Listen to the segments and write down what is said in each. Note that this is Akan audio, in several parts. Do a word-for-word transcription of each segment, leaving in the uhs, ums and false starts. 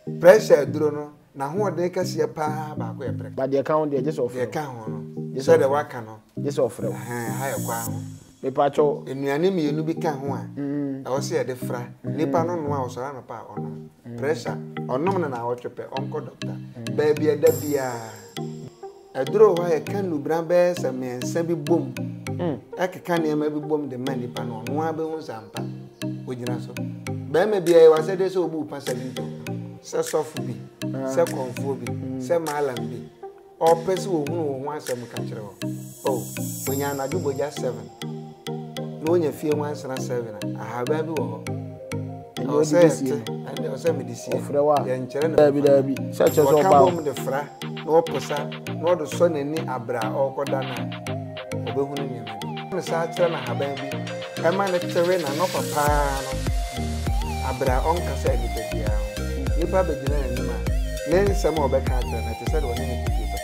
pressure duro no na ho de kase pa ba ko e prek but the account dey just of the account no so the waka no just of eh ha ya kwa ho me pa cho enuane me enu bi ka ho a e wo se de fra nipa no no a wo so na pa ono pressure onom na na wo twepe onko doctor ba bia da bia eduro ho ya kan lubran be se me nsa bi bom mm ekeka ne ma bi bom de ma nipa no no a be hu sampa ogina so ba me bia wa se de so obu pa seventy se sofu bi se konfo bi se malam bi o pese wo hu wo ho asem ka kire wo oh onya na dubo ja seven no nya fie one seven aha ba bi wo ho o se ande o se medicine ya nkere na bi da bi se che so ba o de fra no posa no do so nani abra o koda na obehu no nya na sa kire na haban bi e ma ne tere na no papa no abra on ka se di be dia nipa be gina na ma ne nsem obeka atra na te se do ne ne papa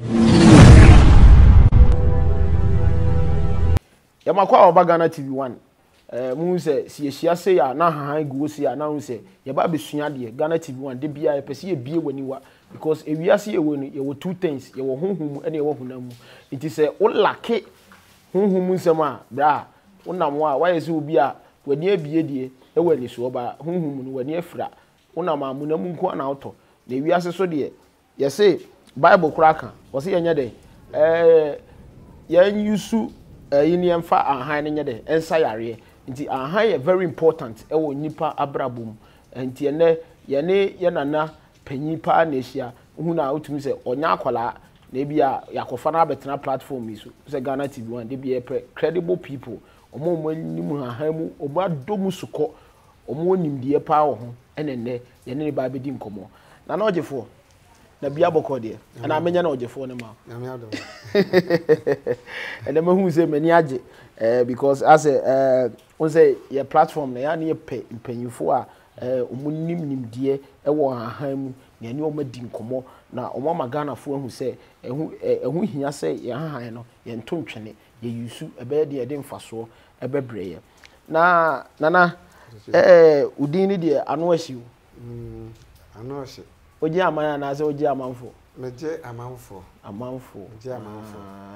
ya makwa Obagana T V one eh mu se si ehia se ya na han go se ya na hu se ya ba besua de Ghana T V one de bia ya pese ye bie waniwa because ewiase ye woni ye wo two things ye wo honhum ene ye wo hunamu nti se o lake honhum nsem a bra wonam a wa ye se obi a wani abie die e wani so oba honhum no wani afira wonam amunamu nko na auto na ewiase so de ye se Bible kraka wo se ye nya de eh yan yusu yini emfa ahan ne nyede ensa yare nti ahan ye very important e wo nipa abrabom nti ene ye ne ye nana panyipa na ehia hu na otumi se onya akwala na bia yakofa na betena platform iso se Ghana T V one de bia credible people omo mo nimu ahan mu omo adomu suko omo nimdie pa wo ho ene ne ye ne ba bedi nkomo na na ogefo na bia boko de na amenya na ogefo ne ma na me adom and then who say many age eh because as a eh on say your platform na ya na pe mpanyifo a eh omunim nimdie e wo hahan mu na ani o madi nkomo na o ma Ghana fo hu say ehu ehu hia say ye hahan no ye ntontwene ye yusu ebe de de mfaso ebe breye na nana eh udin ni de ano ahyiw mm ano ahyi oji amana na say oji amanfo meje amanfo amanfo meje amanfo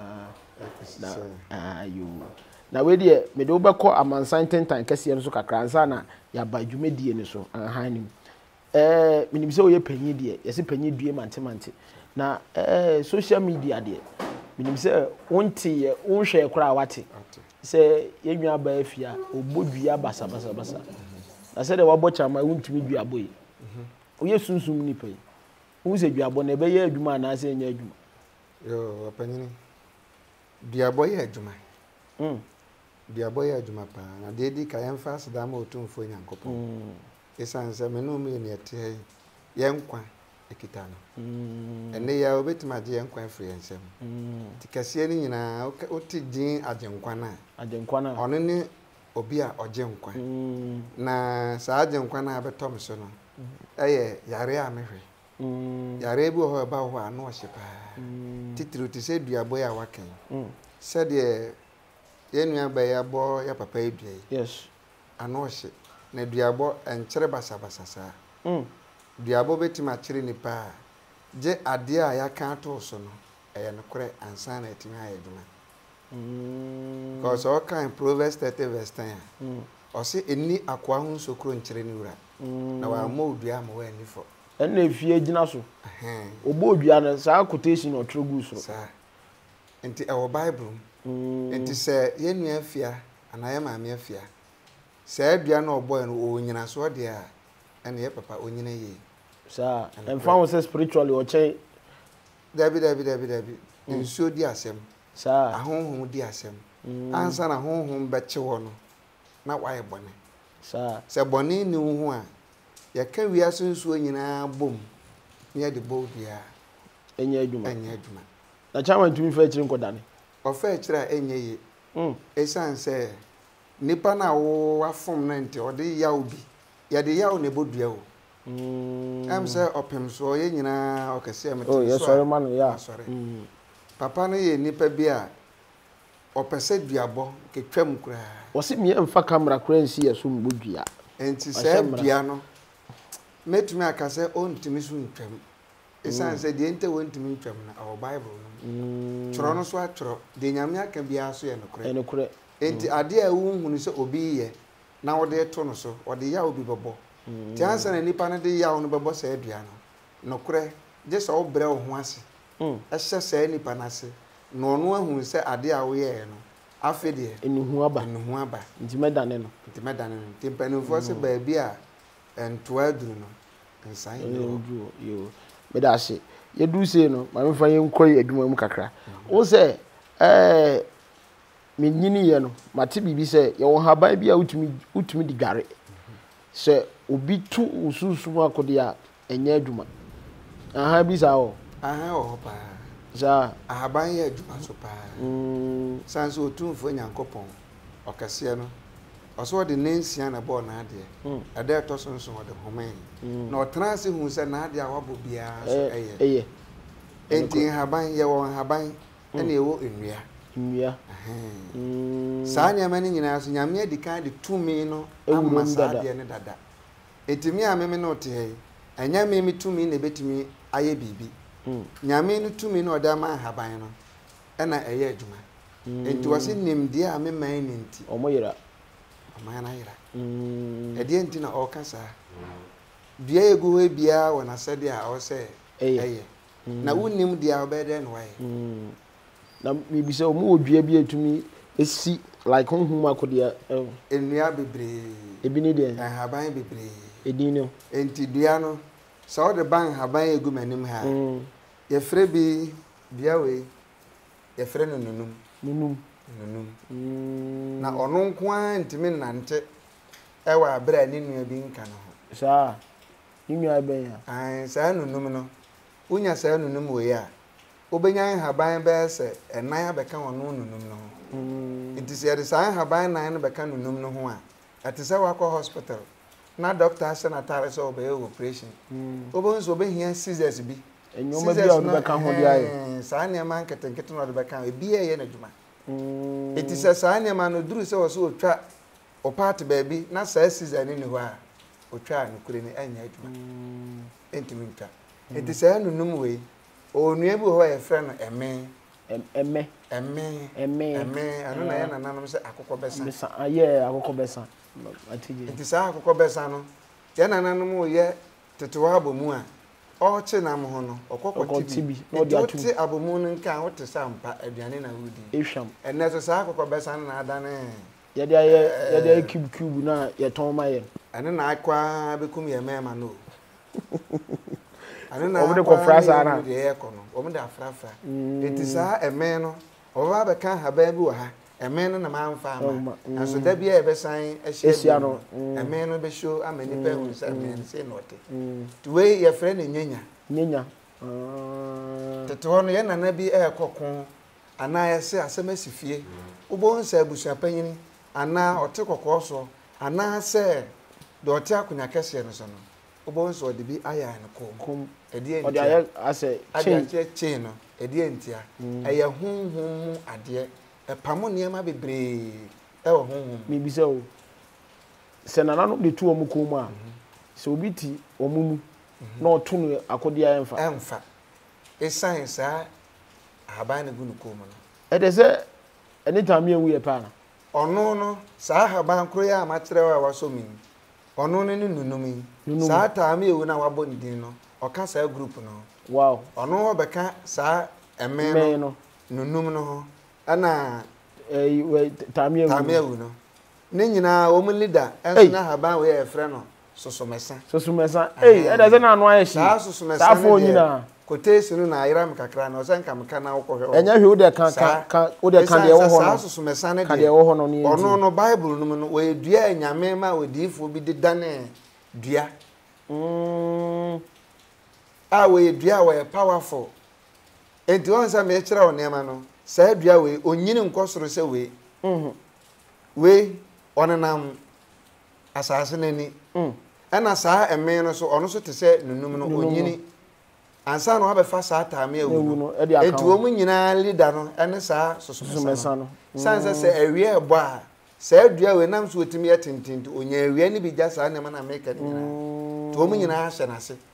na ayo na we de me de obekọ amansan tentan kase so kakra nsa na ya ba dwumedie ni so anhanim eh minim se oye panyi de yesi panyi due mante mante na eh social media de minim se wonte ye wonhwe kra wate se yenwa ba afia obodua basa basa basa na se de wabo chama wontumi dua boy oye sunsum ni pai uze duabo na be ye adwuma na ase nya adwuma yo apanyini duabo ye adwuma mm duabo ye adwuma pa na de di ka yemfa aseda ma otumfo nyankopon mm esanse me no me ne ete ye nkwa ekitano mm ene ya obetima je nkwa free ensem mm tikase ni nyina oti din agenkwa na agenkwa na ono ni obi a oje nkwa mm na sa agenkwa na abetom so no eye yare a mehwe mm yare bi ho ba ho anu ohye pa titiri ti se duabo ya waken mm se de yenua ba ya bo ya papa edue yes anu ohye na duabo enkere basa basa sa mm duabo betima kire ni pa je ade a ya kan to so no eye no kore ansa na etimi aye duma mm because all kind Proverbs thirty verse ten mm o se eni akwa hu sokro nkire ni wura mm na wa mo dua ma wa ni fo en na fie gina so eh obo dua na sa quotation o trogu so sa enti e wo Bible mm enti se yenua afia anaye ma me afia se dua na oboy no o nyina so de a ene ye papa o nyina ye sa en fa won say spiritually o che dabi dabi dabi dabi nso di asem sa ahonhom di asem ansa na honhom be che wo no na wa ye bone sa se bone ni hu a ya ka wi asunsuo nyina bom ne de bodia enya adwuma enya adwuma na chama ntumi fa chiri nkodane o fa chiri a enye ye mm esan se nipa na wo afom na nti o de yawo bi ya de yawo ne bodua wo mm am se opem so ye nyina o kase am oh yes sorry man ya sorry mm papa no ye nipa bi a opese duabo ketwam kura o se me mfa camera kura nsi yeso mbodua enti se dua no metumi aka sɛ ontimi so ntwam esan sɛ de ente wontimi ntwam na our bible no tworo no so atworo de nyame aka bia so ye nokore e nokore enti ade a wo hunu sɛ obi ye na wo de to no so wo de ya obi bɛbɔ ti ansa na nipa no de ya wo no bɛbɔ sɛ adua no nokore je sɛ wo brɛ wo ho ase mm ɛhyɛ sɛ nipa na ase no no ahunu sɛ ade a wo ye no afi de enuhu aba enuhu aba nti medane no nti medane no nti mpanimfo sɛ baabi a entoa duru no nsan yo yo medase yedu se no ma me fa yenkɔ adwuma mu kakra wo sɛ eh menyini ye no mate bibi sɛ ye wo haban bi a utumi utumi di dware sɛ obi tu ususu akode a enya adwuma aha bi sa o aha o pa sa ahaban ye adwuma so pa mm sanso otumfo nyankopɔn okase no oso de nensia na bɔ na ade ade to so nso de homen na otra se hu sɛ na ade a wabɔ bia so eye eye enti haban ye won haban ene ewo enua enua mm saa nyama ne nyina so nyame adika de tumi no amma saa de ne dada etimi a meme no te he anya me me tumi na betimi aye bibi nyame no tumi no oda ma haban no ena eye adwuma enti wase nimde a me man ni nti omo yira amana yira mm ede enti na okasa bia egu he bia wona sede a o se eye na wonim dia obede no waye mm na bibisa o mu odua bi atumi esi like honhum akodia enua bebre ebi ni de haban bebre edin no enti dua no so de ban haban egu manim ha ye frɛ bi bia we ye frɛ no nunum nunum nunum mm na ono nko a ntimi nante e wa abra ni nua bi nka no ho saa ni nua ben ya ai saa nunum no unya saa nunum we ya obenya haban be se enan abeka wono nunum no mm it is here saa haban nan no beka nunum no ho a ate se wa ko hospital na doctor say na tare so be operation mm obo nso be hia scissors bi enyoma bi a odo beka ho dia ye saa ne man ketenkete no odo beka e bi ye na djuma mm it is saa ne man no duru se wo so otwa o part baby na saa scissors ni ni ho a otwa no kure ni anya djuma mm entimi ntwa it is saa nunum we onua bi ho ye frɛ no eme eme eme eme eme ano na ye nananom se akokɔ besa besa aye akokɔ besa atije nti saa akokɔ besa no ye nananom ye tetewa abomu a ɔche na mo ho no ɔkɔkɔ tibi no dia tu ti abomu no nka wo te sampa aduane na wudi ehwam ene so saa akokɔ besa no na adane ye dia ye ye dia cube cube na ye ton ma ye ene na akwa bekum ye mema no ane na omo de ko frasa na ye ko no omo de afrafra enti saa eme no oba be kan haban bi wa ha eme no na manfa ama aso da bia e be san ahia no eme no be show amani pe hu sa eme no say note to we ye frɛ na nyanya nyanya tete ho no ye nana bi e kokon ana ye se asɛm asifie ubo nsa abusua panyini ana ote kokɔ so ana se de ote akonya kɛse no so no ubo nsa ode bi aya no kom edi odi aye ase chain chain no edi entia eye honhom ade e pamo niam bebre e wo honhom mi bi se o se nana no de tu omu kom a se obi ti omu mu na otu no akodi a emfa emfa e science a haban gu no kom no e de se anytime you we pa na ono no sa haban kro ya ma kire wa waso mi ono no ni nunumi sa ta ma ewu na wabo ndin no oka sa group no wow ono ho beka sa eme no nunum no ho ana eh we ta ma ewu ta ma ewu no ne nyina wo mu leader enso na haban we e frɛ no sosomesa sosomesa eh e da se na anu aye shi sa sosomesa sa fo nyina quotation no na ayira me kakra na o se nka me kana wo kɔhwɛ enya hwe wo de kan kan wo de kan de wo ho no sa sosomesa ne kan de wo ho no ni ono no bible no no we dua anyame ma odifo bi de dane dua mm ah we dua we powerful enti won sa me kira onema no sa dua we onyini nkosoro se we mhm we onenam asase nani mm ana sa eme no so ono so te se nunum no onyini ansa no abefa sa taame ewu no enti wo mu nyina leader no ene sa sosomesa no sanse se awie ebo a sa dua we nam so otimi atintinti onya awie ni bi ja sa ne ma na make ni nyina to mu nyina ahye na se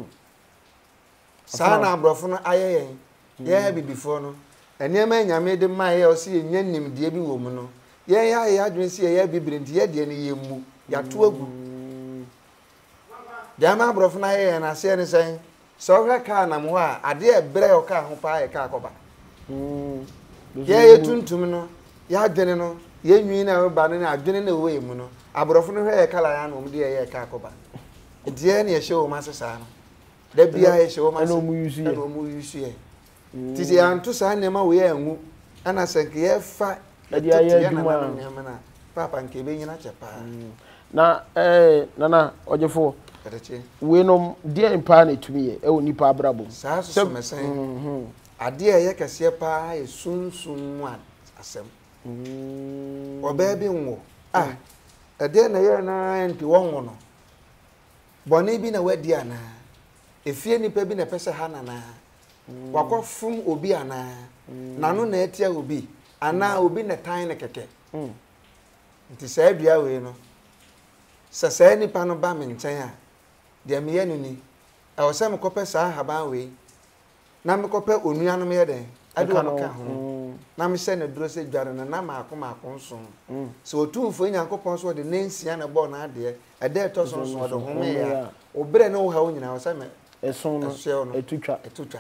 saa na abrofo no ayeyen ye bibifo no enema nyame de maye o se enya nimde bi wo mu no ye ya ya adwen se ye bibirenti ye de ne yemu ya to agu Jama abrofo na ayeyen na se ne sen so hwe ka na mo a ade e bre o ka ho pa ye ka akoba ye ye tuntum no ya adwene no ye nwi na ba no na adwene na wo yemu no abrofo no hwe ye kala ya no mu de ye ka akoba die ne ye hye wo ma sesa no da bia ye hye wo ma se no mu yusu ye titi anto sa ne ma wo ye anwu ana senke ye fa dia ye duma na papa nke be nyina chepa na eh nana ojefo we no dia impa na tumi ye e oni pa abrabo sa so mesen ade ye kese pa e sunsun asem oba bi nwo ah ade na ye na enti wonwo no boni bi na wadi ana efie nipa bi na pese ha na wakofum obi ana nanu na etia obi ana obi na tan na keke nti sa adua we no sa sa nipa no ba me nchen a de me ye nuni e wo se me kope sa haba we na me kope onua no me ye den ade wo ka ho na me se na duro se dware na na ma akoma akonso so otumfo nyankopon so de nensia na bo na ade e de to so so de ho me ya obere no wo ha wo nyina wo se me eson no etutwa etutwa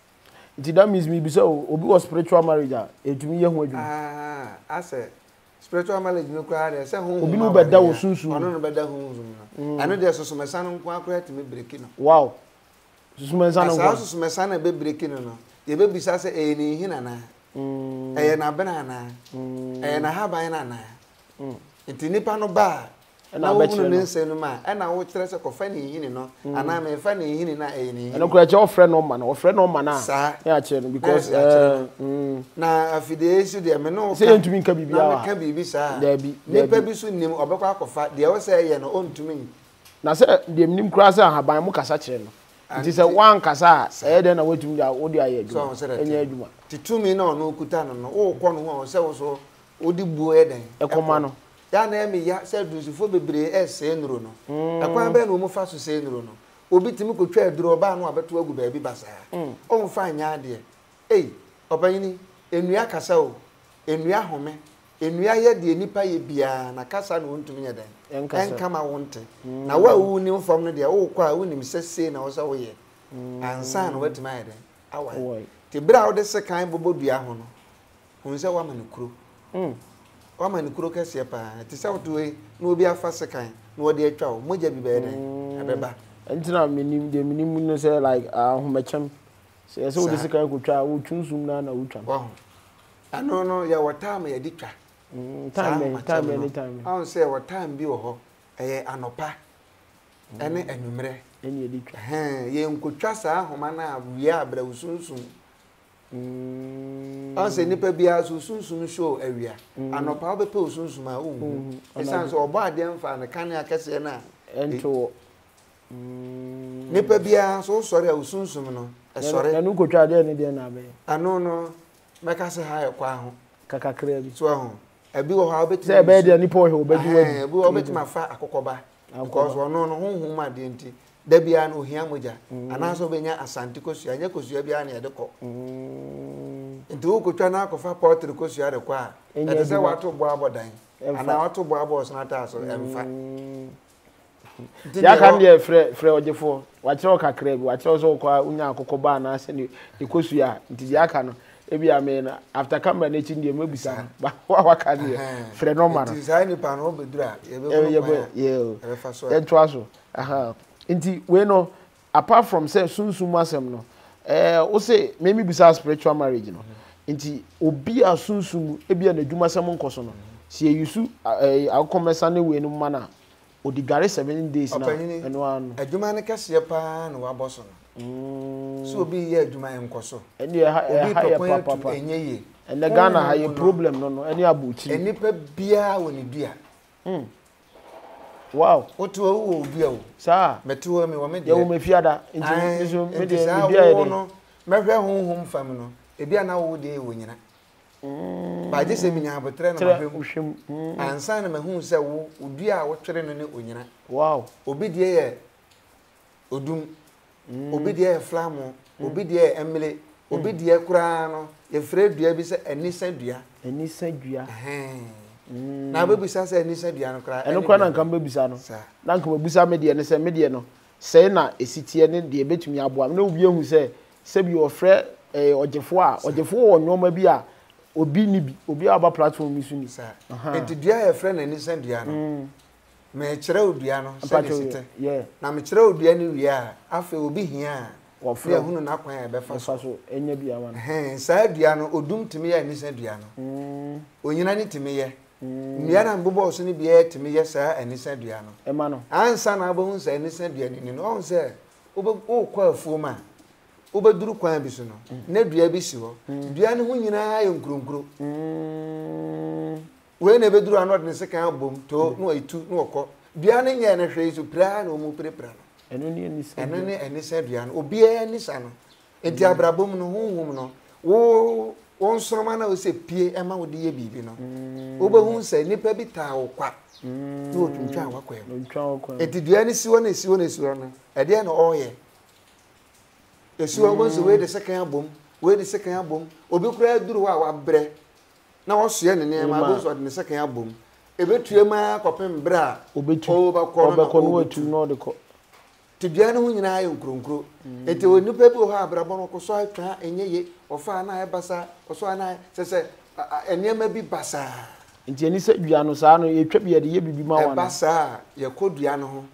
nti that means me bi so obi was spiritual marriage a etumi ye ho adwuma ah ase spiritual marriage no kwa de se ho obi no beda wo sunsun ono no beda ho sunsun ano de so so mesa no kwa kwa ti me breki no wow so mesa no kwa so so mesa na be breki no no ye be bisa se e ni hina na mm e na bena na e na ha ban na na mm nti nipa no ba na wo no nse no ma e na wo kire se ko fa ni hini no ana me fa ni hini na e ni e no kura che ofre no ma na ofre no ma na ya che no because eh na afide su de me no se ntumi nka bibia wa na ka bibi sa nipa bi su nim obekwa akofa de wo se ye no ontumi na se de nim kura se ahaban mu kasa kire no nti se wan kasa e de na watumi ja wo de aye adwuma enye adwuma titumi na ono okuta no no wo kɔ no ho se wo so odi buo e den e koma no ya na emi ya se dusufo bebre e se nuro no akwan be no mu fa so se nuro no obi timi ko twa aduro ba no abeto agu ba bi basa o mfa nya ade ei opanyini enua kasa o enua home enua ye de nipa ye bia na kasa no ntumi nya den enka ma wonte na wa wu ni mfom no de wo kwa wu ni msese na wo sa wo ye ansa no watimi aya den awa te bra wo de se kan bobodua ho no hun se wa manukuro mm wa manukuro kase pa te se woto we na obi afa se kan na wo de atwa wo moja bi be den abeba entina menim de menim no se like ah homachem se se wo de se kan ko twa wo twunsum na na wo twa wa ano no ya wata ma ya di twa time time any time on say what time bi wo ho eh anopa ene anwumre ene edi twa eh ye nkotwa saa homa na awia abra usunsun mm on say nipa bia usunsun show awia anopa obepe usunsun ma ohu esan so obo ade mfa na kan akese na ento nipa bia so sori usunsun no e sori enu nkotwa ade ne de na be ano no meka se ha e kwa ho kakakra bi so ho ebi wo ha obeti se be de nipa wo obedi wo ebi wo obeti ma fa akokoba because ono no honhum ma de nti da bia no ohia moja anaso benya asante kosua nya kosua bia na yedekọ nti wo kotwa na akofa potri kosua de kwa e se wato bo abodan ana wato bo abo so na ta so emfa ya kan de frɛ frɛ ojefo wa kyerɛ kakra bi wa kyerɛ so kwa unya akokoba na se ne kosua nti ya kan no ebi ame na after camera na chi ndie mabisa ba wa waka ne frɛ no ma no design ni pa no bedura ye be ye ye twa so aha nti we no apart from say sunsun asem no eh wo say maybe bisa spiritual marriage no nti obi asunsun ebi na adwuma asem nkoso no si eyusu akomesa ne we no ma na odigare seven days na eno anu adwuma ne kase pa na wa boso no so obi ye adwuma enkoso eni ha ha papa enye ye ene Ghana ha ye problem no no eni abuchi eni pa bia woni dua mm wow otu wo dua wo sa metu me wo me de ye wo me fiada nti so me de bia ye no mehwe honhom fam no ebia na wo de wo nyina ba je se minya abotre na mahwem ansa na mahu se wo dua a wo twere no ne onyina wow obi de ye odum obi de flamo obi de emle obi de kura no ye frɛ dua bi sɛ enisa dua enisa dua na babisa sɛ enisa dua no kura eno kura na nka babisa no na nka babisa me de ne sɛ me de no sɛ na esitie ne de betumi aboa na obi ehu sɛ sɛ bi ofrɛ eh ɔgyefo a ɔgyefo wɔ nyoma bi a obi ni bi obi aba platform mi so ni sa enti dua ye frɛ na enisa dua no me kyerɛ odua no sɛ ne site na me kyerɛ odua no wi a afa obi hia a ofrɛ hunu na kwan e be fa so enya bia ma eh saa dua no odum timi ye enisa dua no onyina ni timi ye nnua na mbobɔ so ni bia timi ye saa enisa dua no e ma no ansa na abo hu saa enisa dua ni no on sɛ obo okɔ afuo ma obo duru kwan bi so no na dua bi si hɔ dua no hu nyina ye nkronkro we na be duru anod ne sekan abom to no itu no okɔ dua no nyɛ na hwɛ so pra na omu prepra no eno ni enisa eno ni enisa dua no obi e enisa no enti abrabom no honhom no wo won soroma na wo se pie e ma wo de ye bibi no wo be hu se nipa bi ta wo kwa na wo twuntwa wakwa no twuntwa wakwa enti dua ni siwo na siwo na siwo no e de na oye e siwo bo so we de sekan abom we de sekan abom obi kura duru wa wa bre na wo so ye ne ne ma bo so de sekan abom e betue ma kopem bra obetu ba ko no ko no atu no de ko tibia no nyina ayo nkronkro ete onipa bi ho abrabọ no ko so atwa enyeye ofa na ebasa oso na sese enema bi basa nti eni se dua no saa no yetwa bi ye de ye bibi ma wana basa ye kodua no ho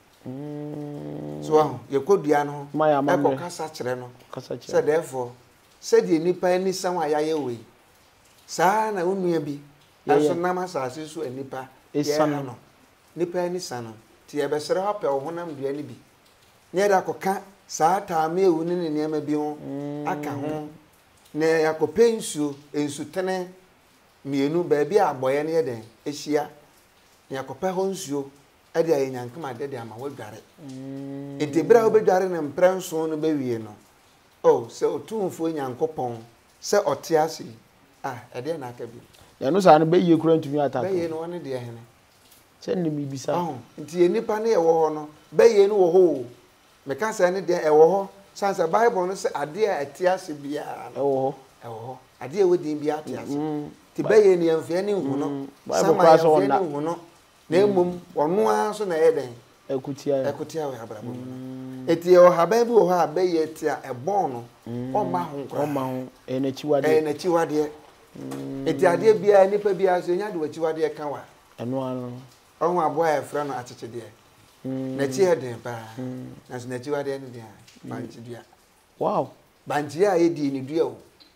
so aho ye kodua no ho e ko kasa kire no kasa kire se therefore se de nipa ni san wa yaye we saa na onua bi aso na masase so enipa ye no nipa ni san no ti e be sere hapɛ wo honam dua ni bi nye da koka saa taame ewu ne ne ma bi ho aka ho ne yakopɛ nsuo ensu tene mienu ba bi aboye ne yeden ehia yakopɛ ho nsuo e de ayenyankama de de ama wadware enti bra wo bedware ne mprenso no bewie no oh se otumfo nyankopɔn se ɔte ase ah e de na aka bi ya no saa no beye kura ntumi ataka beye no woni de hene se ne mi bisa oh nti enipa ne ye wo ho no beye no wo ho me ka se ne de e wo ho sansa bible no se ade a ate ase bia e wo ho e wo ho ade a wodin bia ate ase ti beye ne yemfe ne hu no sama yemfe ne hu no na emum ono a so na ye den ekutia ekutia we abrabo eti o haban bi wo ha beye tia e bon no o ma ho nkra o ma ho e na chiwade e na chiwade eti ade bia nipa bia so nya de wachiwade ka wa eno ano ọhun aboa e fra no atechede na chi heden pa na so na chi wade ne dia banchi dua wow banchi a ye di ni dua o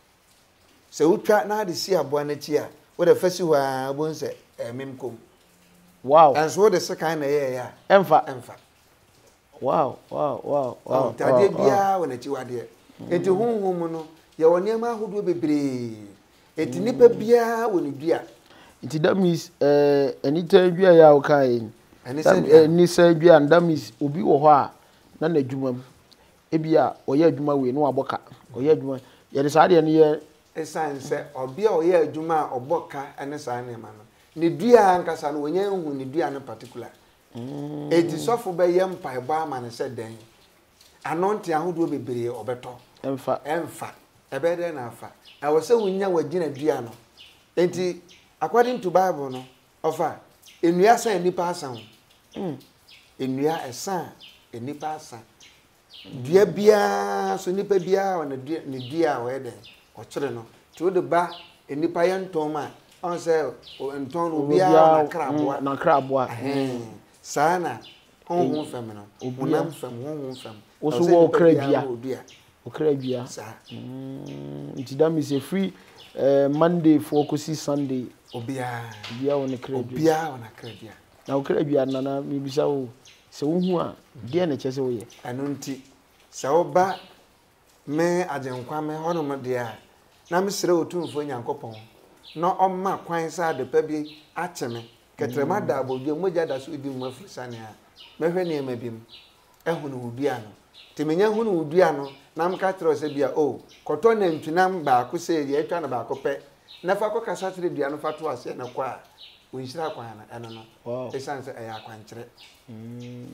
se utwa na de si aboa na chi a wo de fasi wa bon se emem kom wow and so de sekan na ye ya emfa emfa wow wow wow wow tade bia wo na chi wade enti honhom no ye woni ma ahodo bebre enti nipa bia wo ni dua nti that means eh anytime dua ya o kai any say dua and that means obi wo ho a na na adwuma e bia oye adwuma we no aboka oye adwuma ye de saa de ne ye esan se obi a oye adwuma a oboka ene saa ne ma no ne dua ankasa no wonya hu ne dua no particular eti sofo be ye mpa eba ama ne se den anonti ahodo bebre obeto emfa emfa ebe de na afa e wo se wonya wagina dua no enti according to Bible no ofa enua san nipa asan mm enua esan enipa asan dua bia so nipa bia ona dua ne dua we de o kire no to de ba enipa ye nton ma on se nton no bia na kraboa na kraboa eh sana honhom fam no unam fam honhom fam o so wo kra bia o kra bia sa mm nti that means a free uh, Monday for kosi Sunday obia bia wona kra bia obia wona kra bia na o kra bia na na mi bisa wo se wo hu a de na chese wo ye anu nti se wo ba me ajenkwa me hono mo de a na me sere otumfo nyankopon na omma kwan sa de pa bi acheme ketrema da abodwe moja da so di mo afrisane a mehwe ne ma bim ehunu udua no temenya hunu udua no na mka tro se bia o koto na ntwinam ba ko se ye atwa na ba ko pe na fa ko kasa tire dua no fa to ase na kwa onhyira kwan na eno no wow esan se eya kwankyere mm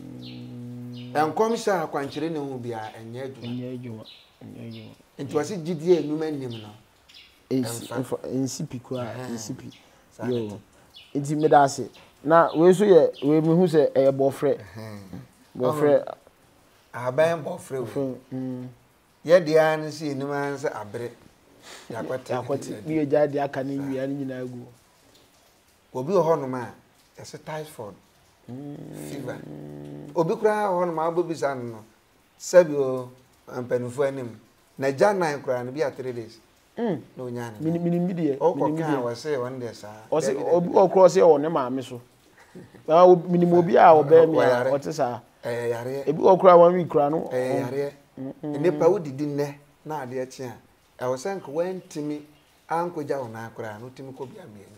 enkom sha kwankyere ne hu bia enye adwuma enye adwuma enye adwuma nti wase gidie enum anim no ensi ensi pikwa ensi pi yo nti medase na we so ye we mehu se e bofre bofre aban bofre we ye dia an si enum an se abre yakwate yakwate bi eja dia aka ne wi an nyina agu obi ho no ma ese typhoid fever obi kura ho no ma obobisa no sabio ampanufo anim na jana kura no bi a three days mm no nyane mini mini midie mini midie o se won de sa o se obi o cross e o ne maame so ba mini mo bi a o ba mi a o te sa eh yare ebi o kura wan wi kura no eh yare ne pa wodidi ne na ade achi a e wo se nko wantimi ankoja wona kura no timi ko bia mienu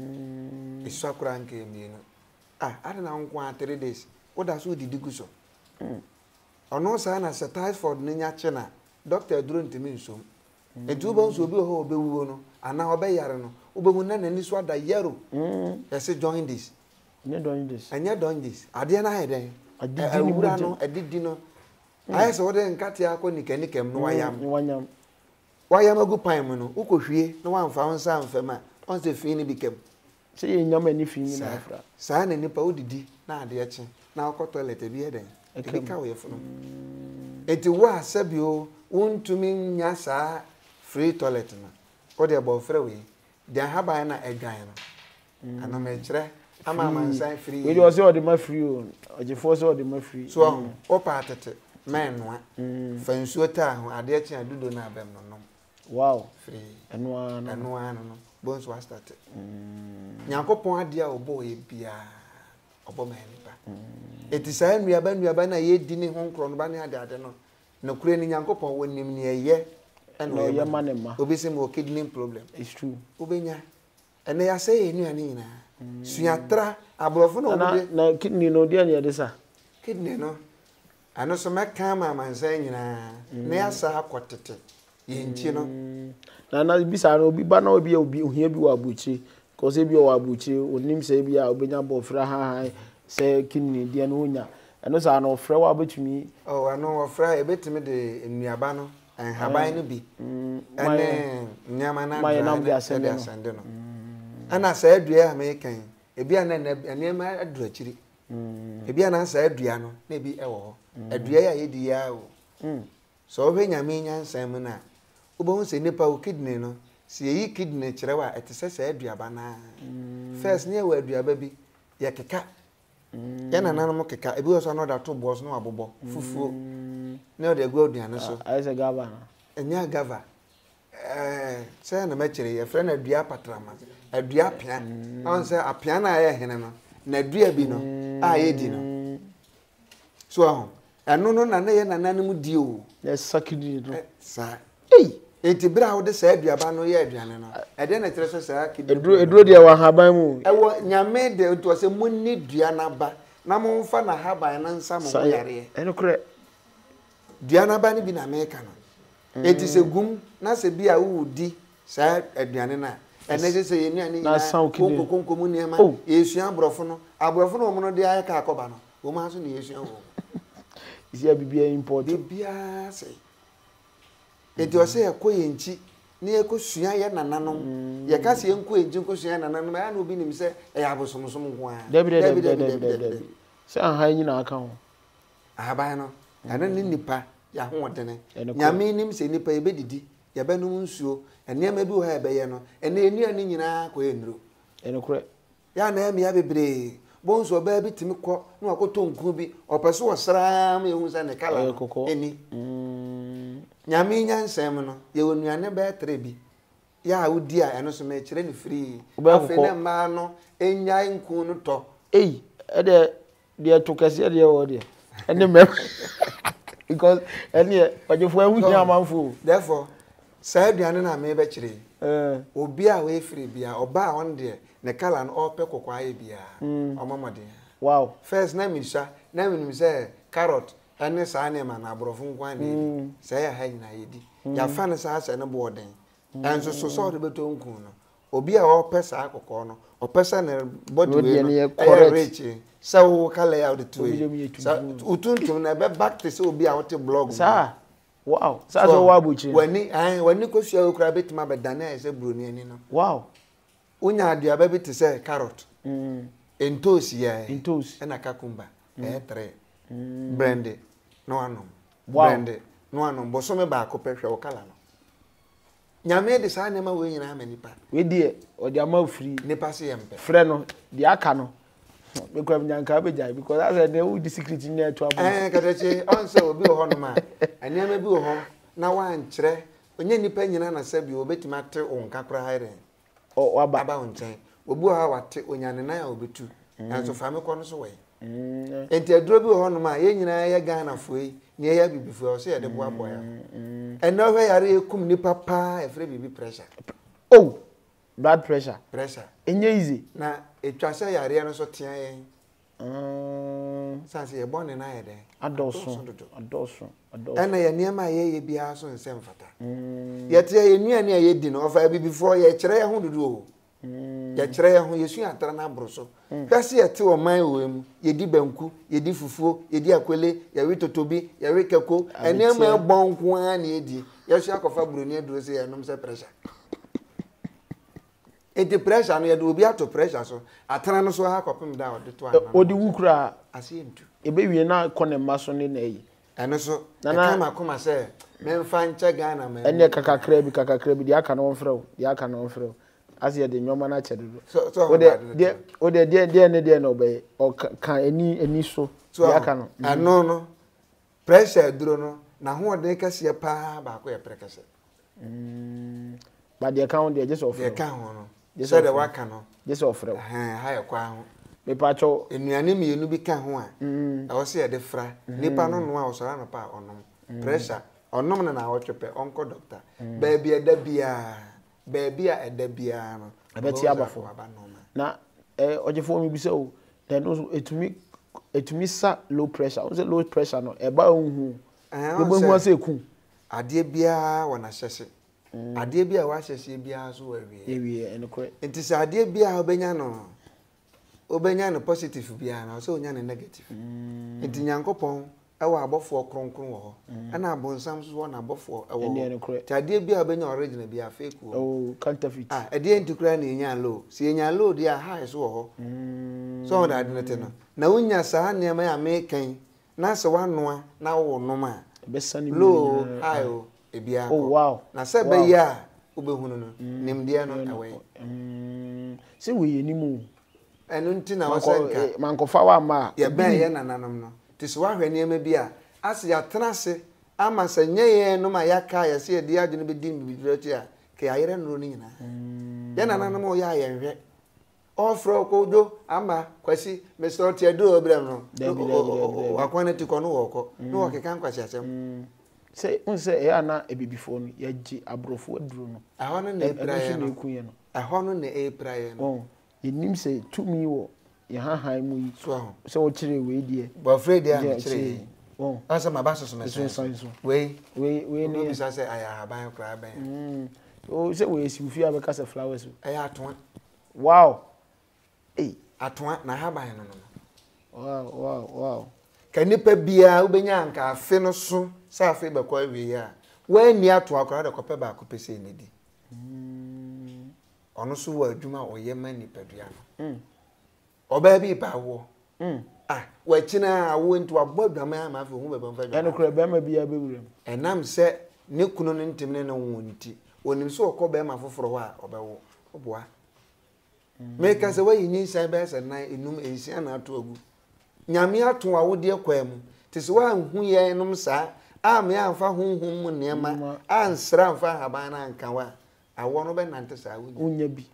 mm isu akura nke mienu ah ade na nko a three days oda so didi guso mm ono sa na se typhoid ne nya che na doctor duro ntimi nsom etu bo nso obi ho obewuo no ana obeyare no obemu na nani so ada yero mm ese join this ne join this anya join this ade na heden adidi ni wura no adidi no ayese wode nkate akọ nikanikem no wayam wayam wayam agu pan mu no ukohwie no wamfa wonsa amfama on se fi ni bikem se ye nyama ni fi ni na afra sa na nipa odidi na ade eche na akọ toilet bi heden ekika wo yefu no eti wa sabio wontumi nya sa free toilet na o de bo frɛ we de haba na adwan no ana me kire ama mansan free we do say o de ma free o oje fo say o de ma free so o pa tete men noa fansuo ta ho ade achi adudo na abem no no wow free eno ano eno ano no bonso wa start nyankopon ade a obo ye bia obo ma nipa etisa nua ba nua ba na ye di ni ho nkro no ba ne ade ade no na kure ni nyankopon wonim ni eye eno ye ma ne ma obi se mo kidney problem it's true obenya ene ya say enu ani nyina suatra abrofo no na na kidney no dia ne de sa kidney no ano so meka ma mansan nyina na ya sa akotete ye nchi no na na bisa no obi ba na obi obi ohia bi wa abuchi cause ebi wa abuchi onim se bi a obenya bofra ha ha se kidney dia no nya ano sa na ofra wa betumi oh ano ofra e betumi de enuaba no enhaban no bi ene nyama na na de asende no ana sa adua American ebi ana ene ma adura chiri ebi ana sa adua no na ebi ewo ho adua ya yedi ya o so hwe nyame nyansan mu na obo se nipa o kidney no se yi kidney kirewa etese sa adua ba na first ne wa adua ba bi ya keka ya na nanom keka ebi so no da to boss no abobo fufuo ne o de gwa aduane so aise gava enya gava eh se na ma kire ye frɛ na adua patrama adua pia on se apia na ye hene no na adua bi no a ye di no so ahụ eno no na na ye na nanim di o ye sakidi no sa ei enti bra wo de sa aduaba no ye aduane no e de na kire so sa kidi eduro eduro de wa haban mu e wo nyame de to se munni dua na ba na mo mfa na haban na nsa mo yare eno kure dua na ba ni bi na America no enti se gum na se bi a wo di sa aduane na ene se se ye nuane na konko konko mu niema yesu abrofo no abrofo no mo no de ayeka akoba no wo ma so ne yesu wo isi abibia import bibia se enti o se ekoye nchi ne ekosua ye nananom ye ka se enko enji nkosua nananom ya na obi nim se e ya bosomsom nko a debi debi debi se aha nyina aka ho ahaban no ana ni nipa ya ho odene nyame nim se nipa ye bedidi ye benum nsuo ene ma bi wo ha ebe ye no ene enu ani nyina ko enuro ene kure ya na emi ya bebre bonso ba bi timi ko na akoto nku bi opeso osra ma ehun se ne kala eni mm nyame nyansem no ye wonuane ba tre bi ya awudi a eno so ma kire ne free afi na ma no enya nku no to ei e de de to kase de wo de ene me because ene ojefo ehun amanfo therefore sa aduane na me be kire eh obi a we free bia oba on de ne kala no ope kokwa ye bia omamode wow first na misha na me say carrot ene sa na ma na abrofo nkwan ne say ya ha nyina yedi ya fa ne sa ase ne boden enso so so de beto nku no obi a o pesa akoko no o pesa na body we no correct so kala ya de to so utuntum na be back to so obi a wote blog sa wow sa so wa buchi wani ai wani ko sua okra betima be dana e se broni ani no wow unya aduaba bi te se carrot mm entos ya entos na kakumba e tre brande no anom wow. brande no anom bo so me ba ko pehwe o kala no nyame de sa nema we nyina amanipa we die o de ama free nipa se yempe frɛ no de aka no me kwa nyanka be jai because that's the we the secret in there to abo eh kadache on se obi ho no ma anema bi ho na wan kyerɛ onye nipa nyina na sabi obetima te onka kra haire o aba aba onchen obi ha wate onyane na ya obetu enso fa me kɔ no so we mm enti aduro bi ho no ma ye nyina ya Ghana foi ni ya bibifo o se ya de bo aboya eno hwe yare ekum nipa pa efre bibi pressure oh blood pressure pressure enye easy na etwa se yare no so tia yen mm sanse ye bone na ye de adoso adoso adoso ena ye niam ye ye bia so nsem fata mm ye tie ye nuane a ye di no ofa bibifo ye kire ye ho dudu o mm ye kire ye ho ye su atara na broso hwase ye te o man wo mu ye di banku ye di fufuo ye di akwele ye wi totobi ye wi keko eniam e bonko an na ye di ye su akofa broni aduro se ye nom se pressure e the pressure no ye do obi ato pressure so atara no so ha kopem da o de to ana odi wukura ase entu e be wie na kone maso ne na yi eno so e kama koma se memfa nche Ghana me ene kakakra bi kakakra bi de aka no mfrɛ de aka no mfrɛ as ye de nyoma na che dodo o de de o de de de ne de no be o kan eni eni so de aka no ano no pressure duro no na ho de kase pa ba ko ye prekese mm ba de kan de je so ofrɛ de kan ho no so de waka no je so ofrɛ ha ha ye kwa ho me pa cho enuane mienu bi kan ho a e wo se ye de fra nipa no no a osora no pa onom pressure onom na na wotwepe onko doctor ba bia da bia ba bia eda bia no abeti abafo na eh ojefo mi bi se o then also etumi etumi sa low pressure o se low pressure no e ba ohun e bo hu ase eku ade bia wona hyehye ade bia wa hyehye bia so wa wie e wie ene kore enti se ade bia obenya no obenya no positive bia na so onya no negative enti nyankopon ewa abofo kronkron wo ana abonsam so wo na abofo ewo tade bia obenya original bia fake wo oh counterfeit ah ade enti kura na enya low si enya low dia high so wo so that ade no na unya sa na ma ya mekan na se wanoa na wo noma besani low high o ebia oh wow na se be ya obehunu no nimde no awe mm se we yenimu enu nti na wo senka mankofa wa ma ye ben ye nananom no tisi wa hwe niam bia ase ya tenase ama se nyeye no ma yaka ya se de ade no be dim bibirati a ke ayere no ni nyina ye nananom o ya ye hwe ofro kodo ama kwasi mesro ti adu obrem no akwana ti kono woko no wo keka kwasi asem se un se e ana ebibifo no ya gi abrofo aduro no ahono na epraye no ekuye no ahono na epraye no oh yenim se tumi wo ye hahan mu yi so se wo kire we die bo afraid ya kire oh asa mabaso so na so so we we we ni bisa se aya haban kra ben mm o se we si ufia be kasa flowers aya aton wow eh aton na haban no no wow wow wow ka nipa bia ubenya nka afe no so sa afe be kwa we ya we ni ato akora de kope ba ko pese ni di mm ono so wa adwuma oye ma nipa dua no mm oba bi ba wo mm ah wa china awo nti wa bodwama ma afi hu be ban fa dwa eno kura be ma bia be wuram enam se ne kunu no ntim ne na wo nti onim so okọ be ma foforo ho a obewo oboa me ka se wa yin san be se nan enum ensia na ato agu nyame ato awo de kwa mu tisi wa hu ye enum sa a me amfa honhom mu nema ansra amfa haban na anka wa awo no be nante sa wo unya bi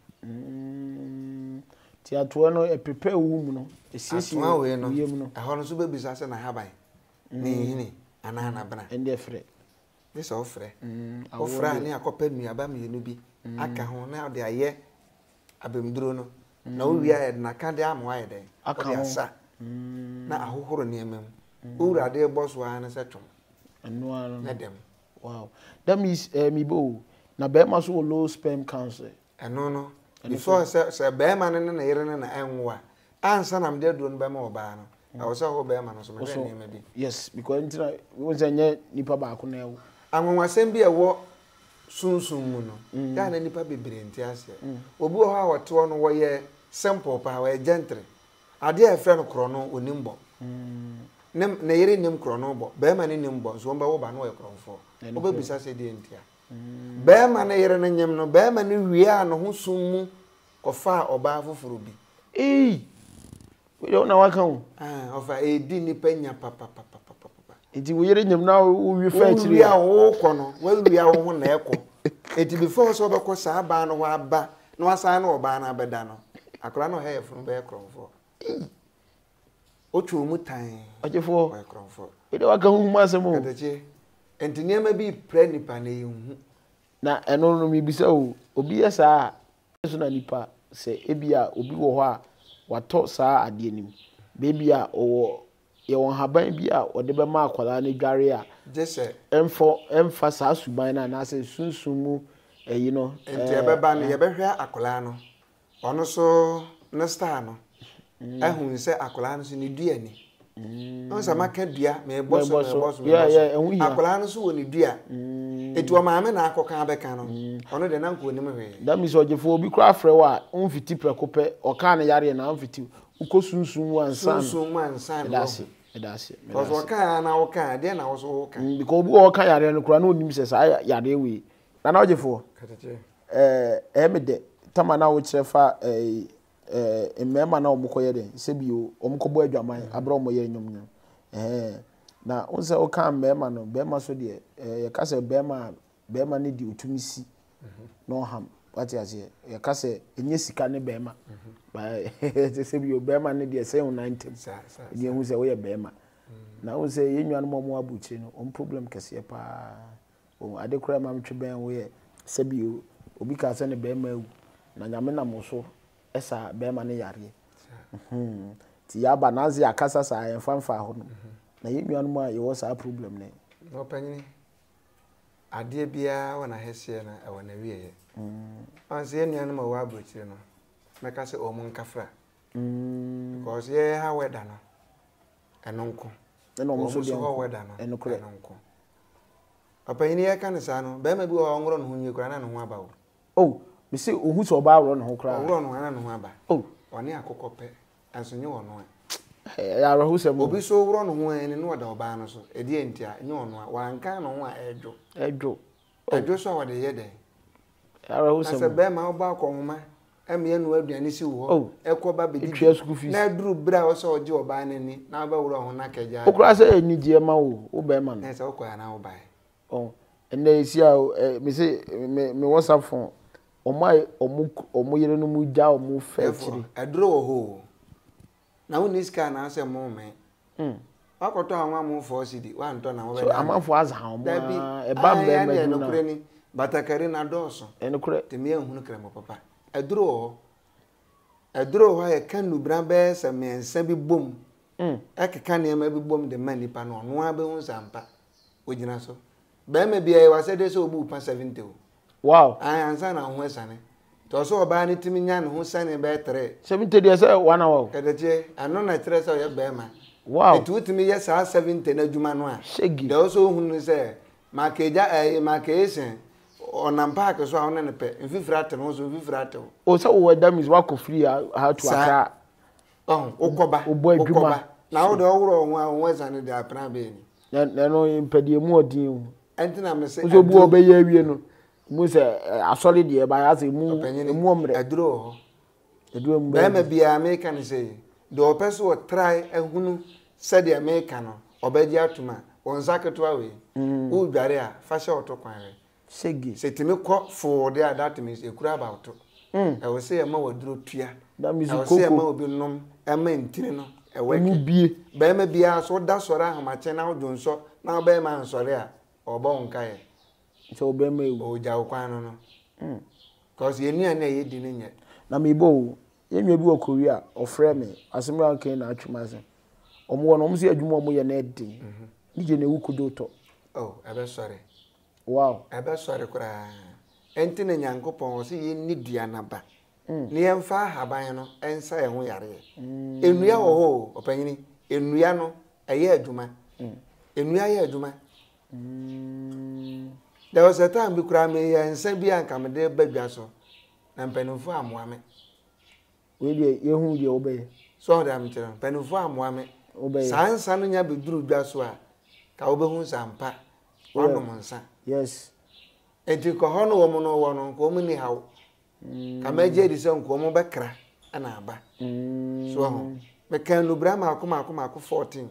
mm ti ato no e prepare wu mu no esiesie wo ye mu no aho no so be bisa se na haban ni hini ana na bra ende frɛ this ofre ofra ni akopa nuaba me no bi aka ho na de aye abemduro no na wo wi aye na ka de amwa aye den aka asa na ahohoro ne emem urade boso ana se twom anu ano na dem wow that means eh, mi bo na be ma so low sperm count eno no before say say be man ne na yere ne na enwa ansa na mde do no be ma oba no I was ho be man no so me hwe ne bi yes because ntina we say nye nipa ba ko na ewo anwonwasem bi ewo sunsun mu no ya na nipa bebre nti ase obi ho a wote no wo ye simple pa we gentle ade a fre no kro no onimbo nem na yere nim kro no bo be man ne nimbo so mba wo ba no we kromfo oba bisa se de ntia be man ne yere ne nyem no be man ne wiea no ho sum mu kofa oba foforo bi eh we don't know kan ah ofa e di nipa nya papa papa papa enti we yere nyem na wo wi fa chiri wiea wo ko no we wiea wo ho na eko enti before so be ko sa ba no wa ba no asa na oba na abeda no akora no he funu be kromfo otu mu tan Agyapong we kromfo we de waka hu ma asemo kadache enti niam bi pre nipa na yehu na eno no mi bisa o obi esa so na nipa se ebia obi wo ho a wato saa ade nim baby a owo ye won haban bi a ode be ma akwala na dware a jese emfo emfa saa suban na na se sunsun mu eyi no enti e be ba no ye be hwe akwala no ono so na star no ehun se akwala no so ni dua ni on sa maka dua me boso me boso yeah yeah ehun ya akwala no so woni dua eti o maame na akoka abeka no ono de na nko ni me hwe that means Agyapong obi kura afre wa onfiti prekope oka na yare na onfiti uko sunsun wan san sunsun wan san edase edase because oka na oka de na wo so oka because obi oka yare no kura na onim se sa yare we na na Agyapong katache eh emede tama na wo kirefa eh eh emema na omukoye de sebio omukobo adwaman abra omoye nyom nyom eh na onse oka mema no bema so de eh ye kase bema bema ne di otumisi no ham what you say ye kase enye sika ne bema ba sebio bema ne de say ninety sa sa ye hu se wo ye bema na onse ye nwan mo mo abuchi no on problem kase pa o ade kura ma mtwe ben wo ye sebio obi ka se ne bema ewu na nyame na mo so esa bema ne yare mhm ti ya ba nazi akasa sa en fanfa ho no na ye nwan mo a ye wo sa problem ne no panyini ade bia wana hese na e wana wiye mm anse ye nwan mo wa abrochire no meka se o mun kafra mm because ye ha weda no enonko eno mo so de ho weda no enokre enonko apanyini ye kan sa no bema bi wo ngoro no hu nyi kura na no ho aba wo oh me say ohu so ba woro no ho kra woro no ana no ho aba oh one akokope anso nye wono eh ya ro se mo obi so woro no ho ene no oda oba no so edi entia nye wono a wanka no ho a edwo edwo edwo so wode ye den ya ro se mo ase be ma oba akonhoma eme enu aduane si wo ekoba bedi na duru bra wo so oje oba nani na ba woro ho na kaja okura se enije ma wo wo be ma no na se okoya na wo bai oh ene isi a me say me me WhatsApp phone omai omu omu yere no mu ja omu fe chiri edro wo ho na woni ska na ase mo me mm akoto anwa mo fo cd wa nto na wo be so amafo aza ha omu e ba mbe me na nokure ni batakari na doso enokure temi ehunu kra mo papa edro ho edro ho ye kan lubran be se me nsa bi bom mm ekeka ne ma bi bom de mani pa no no abe hu sampa ogina so be me bia ye wase de so obu pa seventy o wow ai ansa na ho esane to so oba ni timi nya no ho sane be three seventy dey say one hour kadache ano na three so ye be ma wow etu timi ye sa seventy na djuma no a shegi de so hunu se makeja eh makese onam park so a ne pe mfifrate no so mfifrate o so wo da mis wa ko free how to aka oh okoba okoba na wo de owro ho a ho esane de apna be ni na no impedie mu odin entina me se so bu obeya awie no mu se asori de ba ya se mu mu omre eduro ho eduro mu ba ma bia America ni say the opeso wo try ehunu said the America no obeji atuma won saketo awe u dware a fa she otokwan we segi setimi ko for there that means ekura about mm e wo say e ma waduro tua that means ko say e ma obi nom e ma ntiri no e we mu bie ba ma bia so da soro ahamache na odonso na ba ma nsore a obo nkae so be ma ewu o jaw kwan no mm cause ye nia na ye di ne nye na me bo ye nwa bi wo Korea ofre me asem ya kan na atwuma se omo wo no omo se adwuma omo ye na edi ni je na ewu kodoto oh ebe sorry wow ebe sorry kura enti na nyankopon o se ye ni dua na ba ne yemfa haban no ensa ye ho yare enua wo ho opanyini enua no eye adwuma enua ye adwuma there was a time bi kura me ye nsa bi anka me de badwa so na mpanimfo amoa me we de ye hu de obey so da me tell mpanimfo amoa me obey sansa no nya beduru dwa so a ka obehu sampa wono monsa yes enti ko hono wo mo no wo no ko mo ni hawo ka meje di se nko mo bekra ana aba so ho me kan no bra ma akoma akoma ko fourteen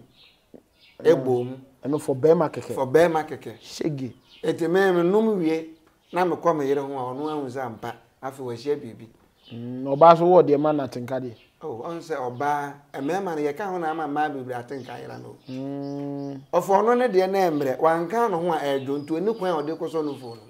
ebom eno for bema keke for bema keke shege enti me me num wie na me kwa me yere ho a ono ahu sampa afi wa hia bibi no ba so wo de ma na tenka de oh on se oba e me ma ye ka ho na ma ma bibi atenka yera no mm ofo ono ne de na emre wanka no ho a edwonto ani kwan ode koso no fo no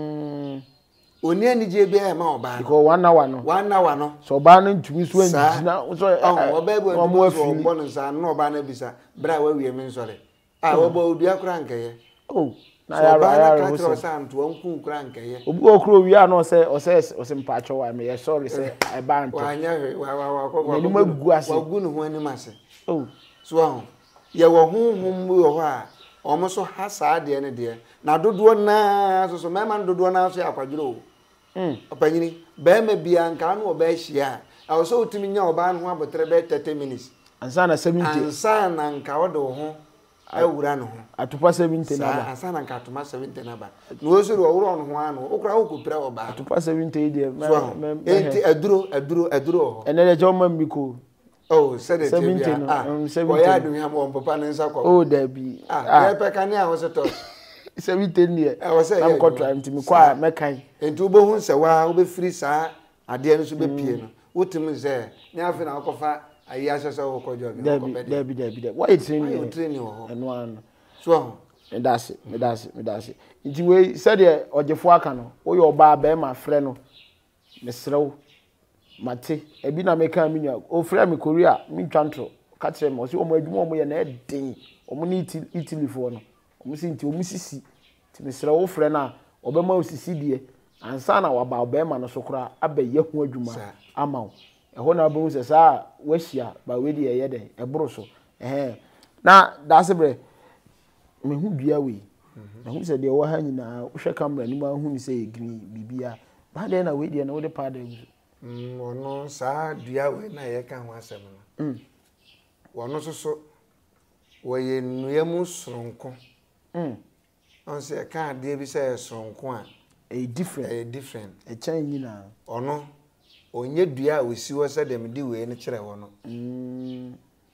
mm oni ani je bia e ma oba because one hour no one hour no so oba no ntumi so anjina so oh oba bu ntumi so ombo no sa no oba na bisa bra wa wie me nsore ah oba odua kura nkeye oh na ya ya ya ka sa nto anku kura nkeye obi okro wi a no se o se o se mpacho wa me sorry say I ban to wa nya wa wa wa ko ni magu ase wa gu no ho ani mase oh so ahụ ye wo honhom mu yo ha omo so ha saa de ne de na dodo na so so mema dodo na so akwaduro mm opanyini be ma bia nka no oba hia a wo so utimi nya oba no ho abotre be thirty minutes ansa na seventy ansa na nka wodo ho awura no ho atupa seventy na ba ansa na nka atuma seventy na ba no wo so ro wuro no ho ano okra wo kopira oba atupa seventy de enti aduro aduro aduro ho ene de joma mbiko oh said it seventy ah seventy oya do him on papa nsa kwa oh there be ah ye pe kan ya wo se to seventy ne e wo se am contra ntimi kwa mekan enti wo hu se wa wo be free saa ade no so be pie no wotim ze nya afi na akofa ayi asese wo kojo bi ko be there be there be there why training you training wo eno an so me that's it me that's it me that's it nti we said e ogefo aka no wo yo ba ba ma frɛ no me srew mate ebi na meka mi nya o frɛ me Korea mi twantro ka kyerɛ me o si o mo adwuma o mo ye na edin o mo ni Italy fo no o mo si nti o mo sisi ti me srew wo frɛ na obema o sisi die ansa na wa ba obema no so kora abaye ho adwuma ama wo eho na bo se sa wahia ba we de ye den eboro so eh na that's bre me hu bia we na hu se de wo ha nyina wo hwe camera ni ma hu ni se green bibia ba de na we de na wo de pa da gu mm ono sa dua we na ye ka ho asem no mm wono so so wo ye nuamu sonko mm on se ka de bi se sonko a a different a different a chan nyina ono onye dua we si wo se dem di we ne kire wo no mm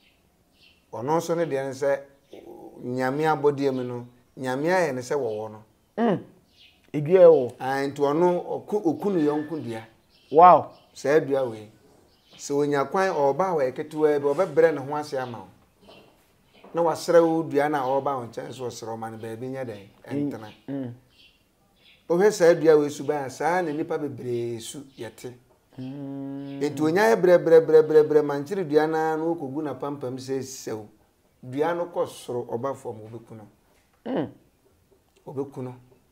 ono so ne de ne se nyame abodie me no nyame aye ne se wo wo no mm edua wo an to ono okunu yonku dua wow se dua we se onya kwan oba we ketewa bi obebre ne ho ase ama na wasere wo dua na oba won chan so sere ma ne ba bi nya den entena mm o he se dua we suba sa na nipa bebre su yete mm etu onya e bre bre bre bre bre manchiri dua na no kogu na pampam se sew dua no kosoro oba fom obekuno mm obekuno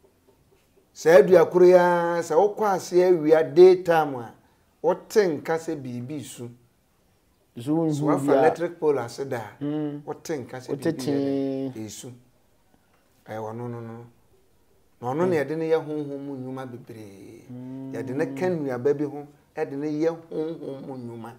se dua kuru ya se wokwa ase awia daytime a wotenka se bibi su zo so afa electric pole ase da wotenka se bibi esu ai wono no no no no ne yede ne ye honhom nyuma bebre yede ne kanua ba bi ho yede ne ye honhom nyuma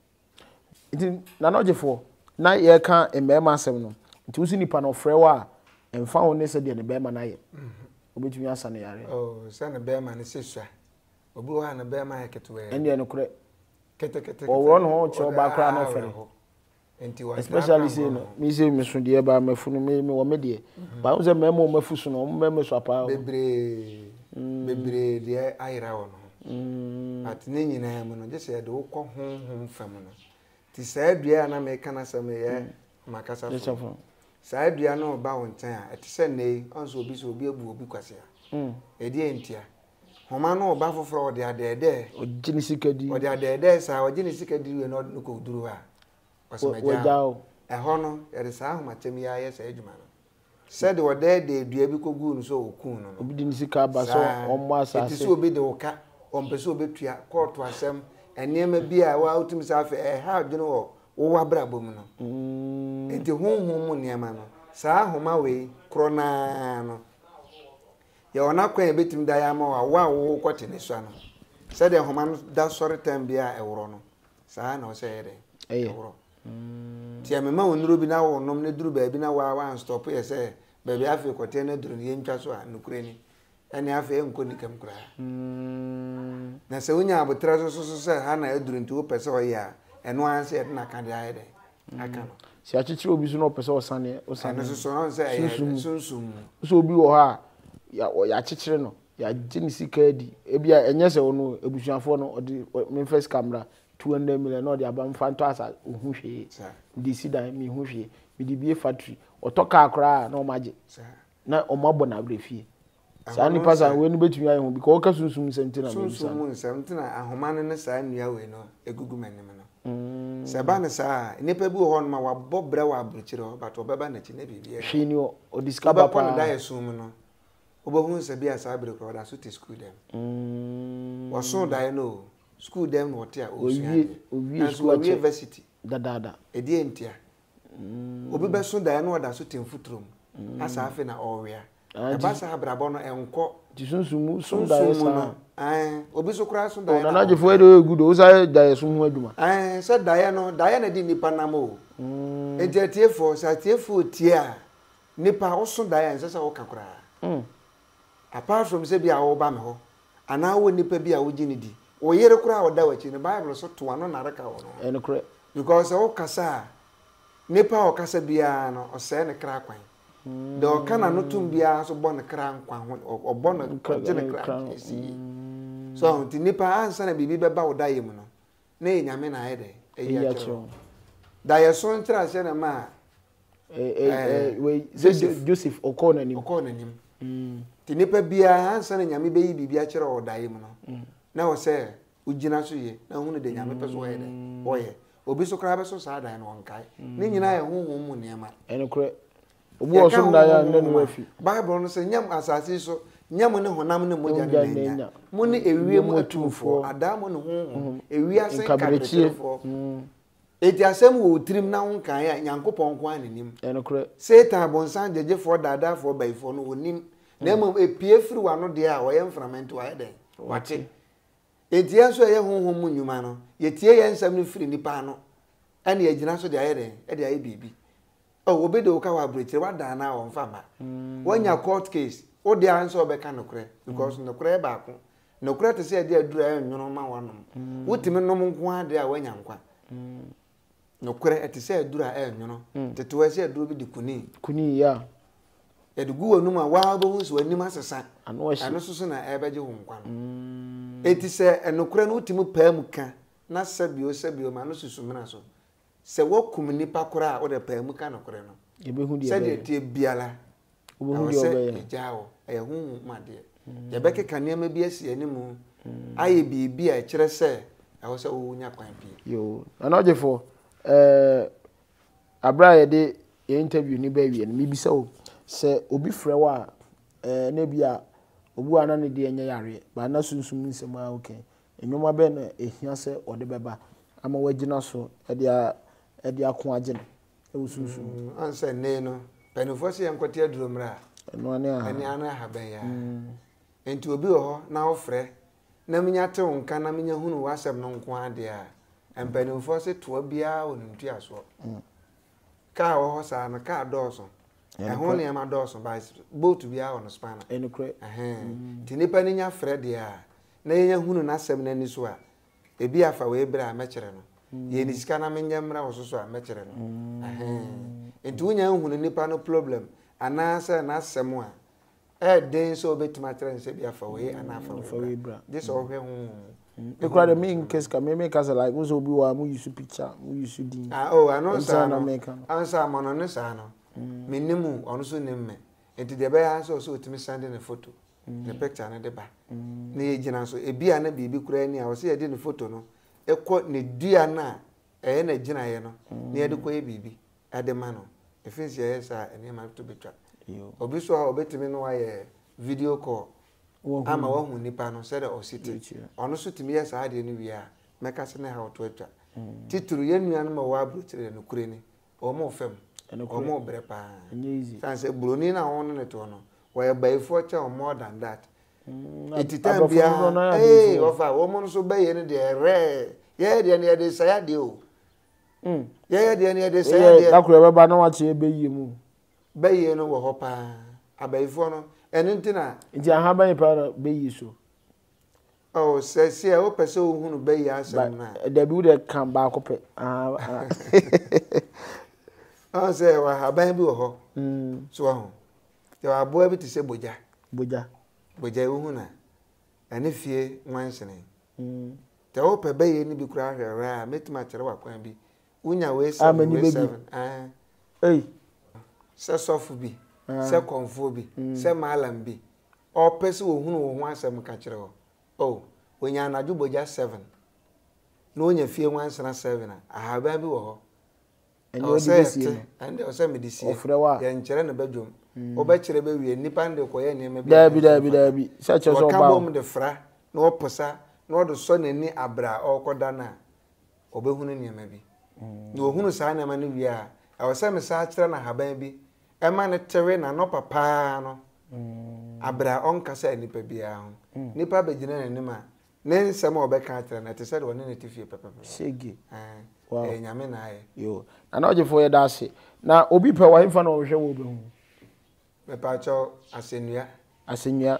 nti na no jefo na ye ka emema asem no nti usi nipa no frɛ wa emfa ho ne se de ne bema na ye obetumi asa ne yare oh se ne bema ne sesua obi wa ne bema ya ketwe ende ne kure kete kete o won ho cho ba kra no fere enti wa especially say no mi say mi so de ba mafunu mi mi wo me de ba wo se memo mafusu no memo so apa bebre bebre de ayira wo no at ne nyina mu no je se de wo kɔ honhom fam no ti sa dua na me kana sam ye makasa fo sa dua no ba wo ntan a eti se nei onso obi so obi ebu obi kwase a mm e de entia homa no ba foforo ode adede ogini sikadi ode adede sa ogini sikadi we no no ko duru ha wasemaja e ho no e de sa homa tem ya ye sa adwuma no said ode de dua bi ko gu no so okun no obi di sika ba so omo asase eti so obi de woka on person betua court to asem enema bi a wa utim sa afa e ha dwene wo wo wabrabom no mm enti honhom mu niema no saa homa we krona no ya ona kwan e betim da ya ma wa wa wo kwete ne so no se de homa no da sori time bia e woro no saa na o se yede e woro mm ti amema wonuro bi na wo nom ne duru ba bi na wa wa stop ye se ba bi afi kote na duru ye ntwa so a nukure ni ene afi enko nikam kura mm na se wonya abotra so so se ha na eduru nti wo pese o ya eno an se na kan de ayede aka no si achichire obi so no pese o sane o sane so so no se ya sunsum so obi wo ha ya ya achichire no ya jinisi kadi ebia enye se ono ebusuafo no odi me first camera two hundred million no de abam fanto asa ohunhwe di sida mi hunhwe mi di bie factory otoka akra na o maje na o mabo na brefie sa ni pasa we ni betumi ayi ho because o ka sunsum semtina na sunsum semtina ahoma ne sa nua we no egugu manim no mm se ba ne sa nipa bi ho no ma wa bobre wa abruchire ho but obeba na chi na bibie hwini o discover pa na da yesum no obohun se bia sa abre ko da so te school dem mm wo so da no school dem no te a o su owie school university da da da e die ntia mm obi be so da no da so te mfutrom asa afi na owia aba sa abrabo no enko ti sunsumu sun da yesa eh obi so kura sun da na na je fo e gudo o sa da yesu hu aduma eh sa da ya no da ya na di nipa na mo mm e tie fo sa tie fo tie a nipa o sun da ya nse sa o kakura mm apart from say bia wo ba me ho ana wo nipa bia wo gini di wo yere kura wo da wachi ne bible so to ano na reka wo no eno kure because o kasa nipa o kasa bia no o se ne kra kwan de o kana no tum bia so bon kra nkwa ho o bon gini kra esi so ti nipa ansa na bibi beba wo da yem no na enyame na ayede eyi acho da yeso ntra se na ma eh eh we Joseph okona nim okona nim mm ti nipa bia ansa na nyame beyi bibi a kire wo da yem no na wo se ugina so ye na hunu de nyame peso ye de oye obi so kra be so sa da no onkai ni nyina ye honhom mu niema eno kure obu oso da ya nne no afi bible no se nyam asase so nyam ne honam ne moja ne nya mu ne ewie mu atumfo adam ne honhom ewie asen kabretirefo eti asem wo tirim na wonkan ya nyankopon ko anenim eno kure satan bonsan jejefo dadafo baifo no onim na emom epie firi wa no de a wo ye mframento wa de wate eti aso ye honhom mu nyuma no ye tie ye nsam no firi nipa no ene ye gina so de ayede e de aye bibi oh obi de oka wa breach wa da na wo mfama wonya court case o de answer obeka no kure because no kure ba ko no kure te se de adura e nwono ma wanom wotimi nom nko ade a wanya nkwa no kure te se adura e nwono tete wa se adura bi di kuni kuni ya edugu wonu ma wa bo hu so anim asesa ano wa ano so so na e beje ho nkwa no eti se enokure no wotimi pa mu ka na sabio sabio ma no susumina so se wokum nipa kura a wo de pa mu ka no kure no yebehu de se de tie biala obehu de obe ya jawo e hu ma de ye beke kanema bi asi animu aye bibi a kire se e wo se wo nya kwan bi yo anoje fo eh abra ye de interview ni ba wie ni bisa o se obi frɛ wa eh na bia obu ana ne de enya yare ba na sunsum nsem a okay enwoma be na ehia se ode beba ama wagina so e dia e dia ko agye no e wosunsum ansa ne no penifo se yankote aduromra eno ane a ene ana ha ben ya enti obi wo ho na wo frɛ na minya te wonka na minya hunu wasem no nko ade a empenifo se to bia onuntu aso ka wo ho sa na ka dɔɔso ehun ne ma dɔɔso ba boat bia on spana eno kre eh ti nipa ni nya frɛ de a na yenya hunu na asem na ni so a ebi afa we bra a mekere no ye ni sika na menya mra wo so so a mekere no eh enti wonya hunu nipa no problem ana se na asem a e den so betima tere nse bi afa we ana afa we bra this all hwe hu e kwa de me in case ka me make us like we so bi wa mu use picture mu use din ah oh ano sa no ansa mono ne sa no menimu ono so nemme enti de be ya so so otimi send ne photo ne picture ne de ba ne ye gina so ebi ana bibi kura ni a wo se ye de ne photo no ekọ ne dua na e na gina ye no ne ye de kọ ye bibi ade ma no e finsi ye sa ene ma to betwa yo obi so obetimi no wa ye video call ama wahu nipa no said o city ono so timi yes ade no wi a meka se na ha oto atwa tituru ye nua no ma wa brotire no kure ni o mo fam o mo bre pa san se broni na won ne to no we bai fo che more than that etitan bia eh ofa wo mo so bai ne de re ye de ne de saya de o mm ye de ne de saya de akure beba na wa che ebe yi mu bai no wo ho pa abai fo no eno ntina nti ahaban pa be yi so oh se se o pese o hunu be yi asem na da bi de kan ba ko pe ah ah se wa haban bi wo ho mm so ho te wa bo bi ti se boja boja boja o hunu ene fie nwansene mm te o pe be yi ni bi kura hwere a metima kere wa kwan bi unya we seven ah eh se sofu bi se konfo bi se malam bi o pese wo hunu wo ho asem ka kire ho oh onya anaju boja seven no onya fie wansana seven a ahaba bi wo ho enyo di besi no ande o se medisi ofrewa ye nkere na badwom o ba kire ba wie nipa nde koye ne ma bi da bi da bi da bi se che so ba ka bom de fra na o posa na o do so nani abra o koda na o be hunu ne ma bi na o hunu sa na ma ne wie a o se me sa kire na haban bi ema ne tere na no papa no mm abra onka sa nipa bia ho nipa begina na nima ne nsem obeka atira na te said woni ne tifie pepe shege eh wow eh nyame na aye yo na na ogefo ye da ase na obi pe wa himfa na ohwe wo be hu me pa cho asenua asenua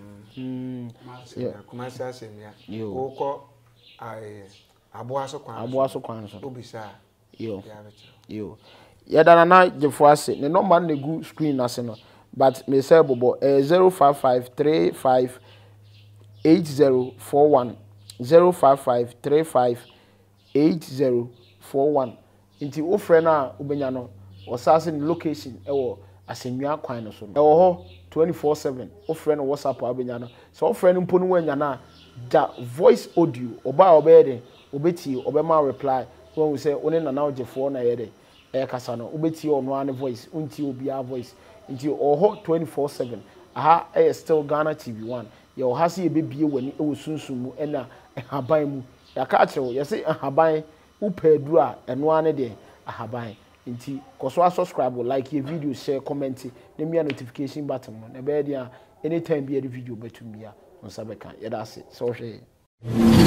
mm yeah kuma sa asenua wo ko ai aboaso kwan aboaso kwan so obisa yo yo ya da na gefo ase ne number na gu screen ase no but me say bobo eh zero five five three five eight zero four one zero five five three five eight zero four one inti wo frɛ na obenya no osase ni location ewo asenua kwan no so no ewo ho twenty-four seven wo frɛ no WhatsApp obenya no so wo frɛ no mpo no wanya na da voice audio oba obede obeti obema reply when we say one na na ogefo na yede e kasa no obeti ono an voice unti obi a voice inti oho twenty-four seven aha e still Ghana T V one ye oha se ye bebie wani e wosunsun mu e na haban mu ya ka kire wo ye se haban upadu a eno ane de haban inti koso subscribe like your video share comment na me notification button no na be dia anytime be the video betumia on sabeka ye da se so hwe